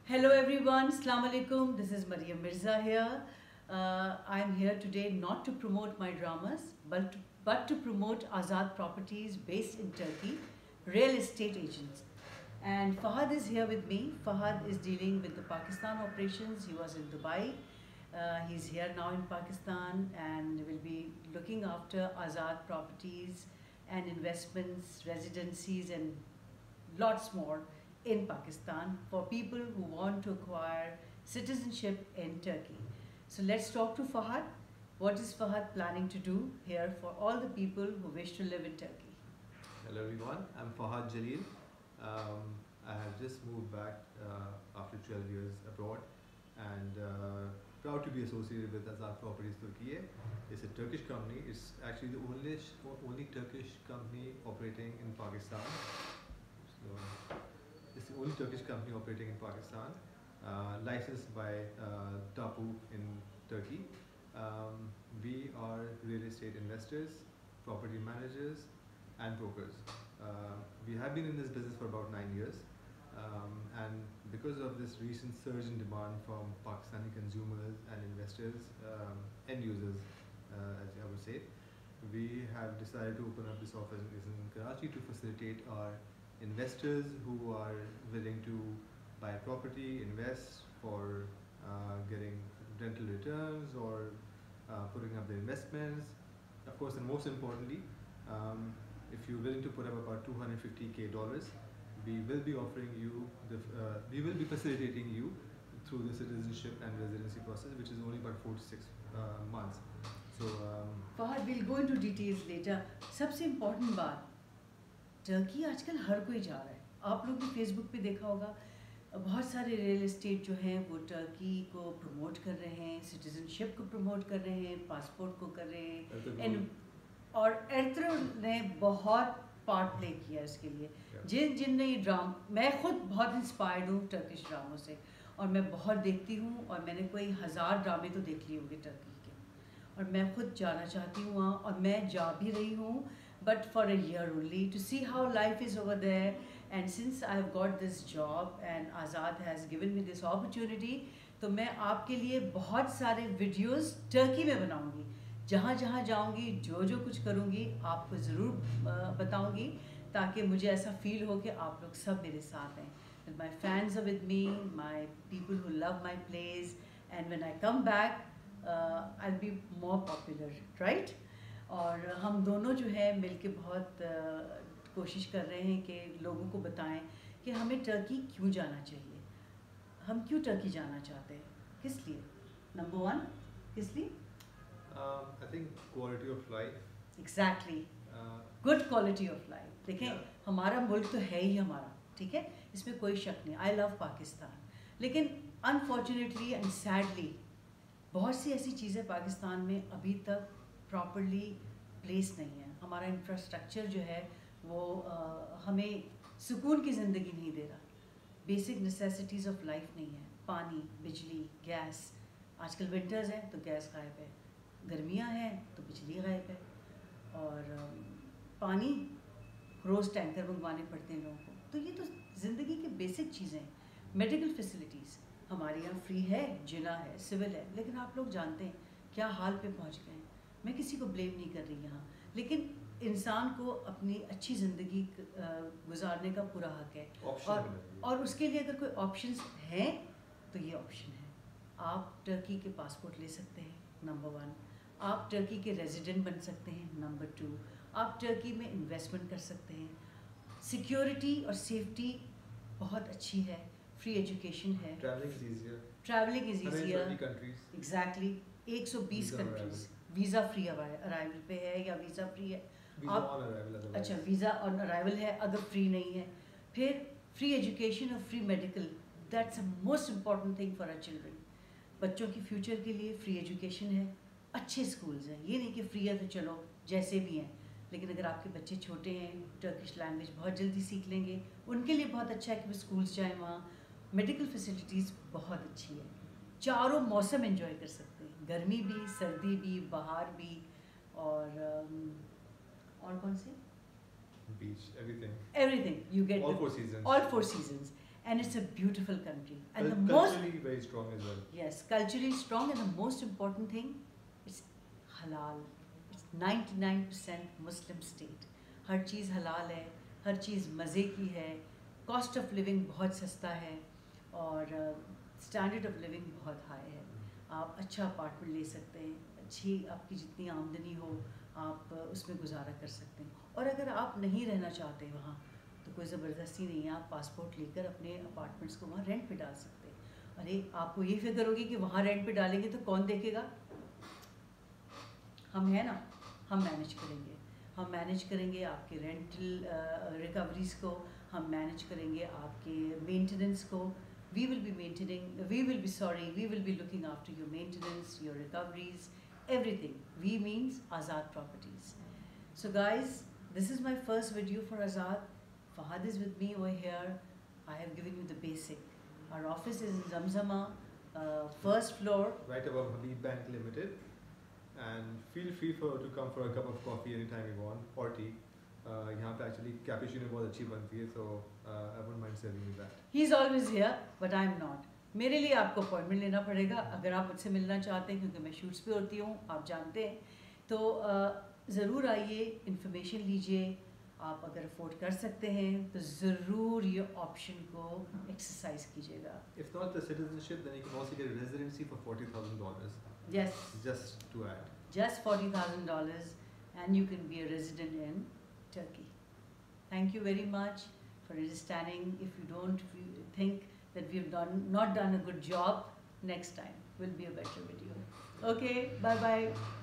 Hello everyone, Assalamu alaikum. This is Mariam Mirza here. I'm here today not to promote my dramas, but to promote Azad Properties based in Turkey, real estate agents. And Fahad is here with me. Fahad is dealing with the Pakistan operations. He was in Dubai. He's here now in Pakistan and will be looking after Azad Properties and investments, residencies and lots more in Pakistan for people who want to acquire citizenship in Turkey. So let's talk to Fahad. What is Fahad planning to do here for all the people who wish to live in Turkey? Hello everyone, I'm Fahad Jalil. I have just moved back after 12 years abroad and proud to be associated with Azad Properties Turkey. It's a Turkish company. It's actually the only Turkish company operating in Pakistan. It's the only Turkish company operating in Pakistan, licensed by Tapu in Turkey. We are real estate investors, property managers and brokers. We have been in this business for about 9 years, and because of this recent surge in demand from Pakistani consumers and investors, end users, as I would say, we have decided to open up this office in Karachi to facilitate our investors who are willing to buy property, invest for getting rental returns or putting up their investments. Of course, and most importantly, if you're willing to put up about $250K, we will be offering you, we will be facilitating you through the citizenship and residency process, which is only about 4 to 6 months. So, Fahad, we'll go into details later. सबसे important बात, Turkey आजकल हर कोई जा रहा है. आप लोग भी फेसबुक पे देखा होगा, बहुत सारे रियल एस्टेट जो हैं वो टर्की को प्रमोट कर रहे हैं, सिटीजनशिप को प्रमोट कर रहे हैं, पासपोर्ट को कर रहे हैं, और एर्तुगरुल ने बहुत पार्ट प्ले किया इसके लिए. जिनने ये मैं खुद बहुत इंस्पायर्ड हूँ टर्किश ड्रामों से, और मैं बहुत देखती हूँ, और मैंने कोई 1000 ड्रामे तो देख लिए होंगे टर्की के, और मैं खुद जाना चाहती हूँ वहाँ, और मैं जा भी रही हूँ, but for a year only, to see how life is over there. And since I've got this job and Azad has given me this opportunity, तो मैं आपके लिए बहुत सारे वीडियोस टर्की में बनाऊंगी. जहाँ जहाँ जाऊंगी, जो कुछ करूंगी, आपको ज़रूर बताऊंगी, ताकि मुझे ऐसा फील हो कि आप लोग सब मेरे साथ हैं. And my fans are with me, my people who love my place, and when I come back, I'll be more popular, right? और हम दोनों जो है मिलके बहुत कोशिश कर रहे हैं कि लोगों को बताएं कि हमें टर्की क्यों जाना चाहिए, हम क्यों टर्की जाना चाहते हैं, किस लिए. नंबर 1, किस लिए? I think quality of life. Exactly. Good quality of life. देखें, हमारा मुल्क तो है ही हमारा, ठीक है, इसमें कोई शक नहीं. I love पाकिस्तान, लेकिन unfortunately and sadly बहुत सी ऐसी चीज़ें पाकिस्तान में अभी तक प्रॉपरली प्लेस नहीं है. हमारा इंफ्रास्ट्रक्चर जो है वो हमें सुकून की ज़िंदगी नहीं दे रहा. बेसिक नेसेसिटीज़ ऑफ लाइफ नहीं है. पानी, बिजली, गैस. आजकल विंटर्स हैं तो गैस गायब है, गर्मियाँ हैं तो बिजली गायब है, और पानी रोज़ टैंकर मंगवाने पड़ते हैं लोगों को. तो ये तो ज़िंदगी की बेसिक चीज़ें हैं. मेडिकल फैसिलिटीज़ हमारे यहाँ फ्री है, जिला है, सिविल है, लेकिन आप लोग जानते हैं क्या हाल पे पहुँच गए हैं. मैं किसी को ब्लेम नहीं कर रही यहाँ, लेकिन इंसान को अपनी अच्छी ज़िंदगी गुजारने का पूरा हक है, और उसके लिए अगर कोई ऑप्शंस हैं तो ये ऑप्शन है. आप टर्की के पासपोर्ट ले सकते हैं, नंबर 1. आप टर्की के रेजिडेंट बन सकते हैं, नंबर 2. आप टर्की में इन्वेस्टमेंट कर सकते हैं. सिक्योरिटी और सेफ्टी बहुत अच्छी है. फ्री एजुकेशन है. Travelling is easier. Exactly. 120 countries. Visa free arrival पे है या वीज़ा फ्री है? अच्छा, वीज़ा ऑन अराइवल है अगर फ्री नहीं है. फिर फ्री एजुकेशन और free medical. That's a most important thing for our children. बच्चों की फ्यूचर के लिए फ्री एजुकेशन है, अच्छे स्कूल्स हैं. ये नहीं कि फ्री है तो चलो जैसे भी हैं, लेकिन अगर आपके बच्चे छोटे हैं, टर्किश लैंग्वेज बहुत जल्दी सीख लेंगे, उनके लिए बहुत अच्छा है कि वो स्कूल्स जाएँ वहाँ. मेडिकल फैसिलिटीज़ बहुत अच्छी है. चारों मौसम एंजॉय कर सकते हैं, गर्मी भी, सर्दी भी, बहार भी, और कौन से? Beach, everything. Everything you get. All 4 seasons. All 4 seasons. and it's a beautiful country. And the Culturally very strong as well. Yes, culturally strong, and the most important thing, it's halal. It's 99% Muslim state. ہر چیز حلال ہے, ہر چیز مزے کی ہے, cost of living بہت سستا ہے, اور اسٹینڈرڈ آف لیونگ بہت ہائی ہے. آپ اچھا اپارٹمنٹ لے سکتے ہیں, اچھی آپ کی جتنی آمدنی ہو آپ اس میں گزارا کر سکتے ہیں. اور اگر آپ نہیں رہنا چاہتے وہاں تو کوئی زبردستی نہیں ہے, آپ پاسپورٹ لے کر اپنے اپارٹمنٹس کو وہاں رینٹ پہ ڈال سکتے ہیں. ارے آپ کو یہ فکر ہوگی کہ وہاں رینٹ پہ ڈالیں گے تو کون دیکھے گا؟ ہم ہیں نا, ہم مینیج کریں گے. ہم مینیج کریں گے آپ کے رینٹل ریکوریز کو, ہم مینیج کریں گے آپ کے مینٹیننس کو. we will be looking after your maintenance, your recoveries, everything. We means Azad Properties. So guys, this is my first video for Azad. Fahad is with me over here. I have given you the basic. Our office is in Zamzama, first floor. Right above Habib Bank Limited. And feel free to come for a cup of coffee anytime you want, or tea. یہاں پہ actually کیپیچینو بہت اچھی بنتی ہے, so I won't mind serving you that. He is always here but I am not. میرے لیے آپ کو اپوائنٹمنٹ لینا پڑے گا اگر آپ مجھ سے ملنا چاہتے ہیں, کیونکہ میں شوٹس پہ ہوتی ہوں, آپ جانتے ہیں. تو ضرور آئیے, انفارمیشن لیجیے. آپ اگر افورڈ کر سکتے ہیں تو ضرور یہ آپشن کو ایکسرسائز کیجیے گا. If not the citizenship, then you can also get a residency for $40,000. Yes. Just to add. Just $40,000 and you can be a resident in Turkey. Thank you very much for understanding. If you don't think that we've not done a good job, next time will be a better video. Okay, bye bye.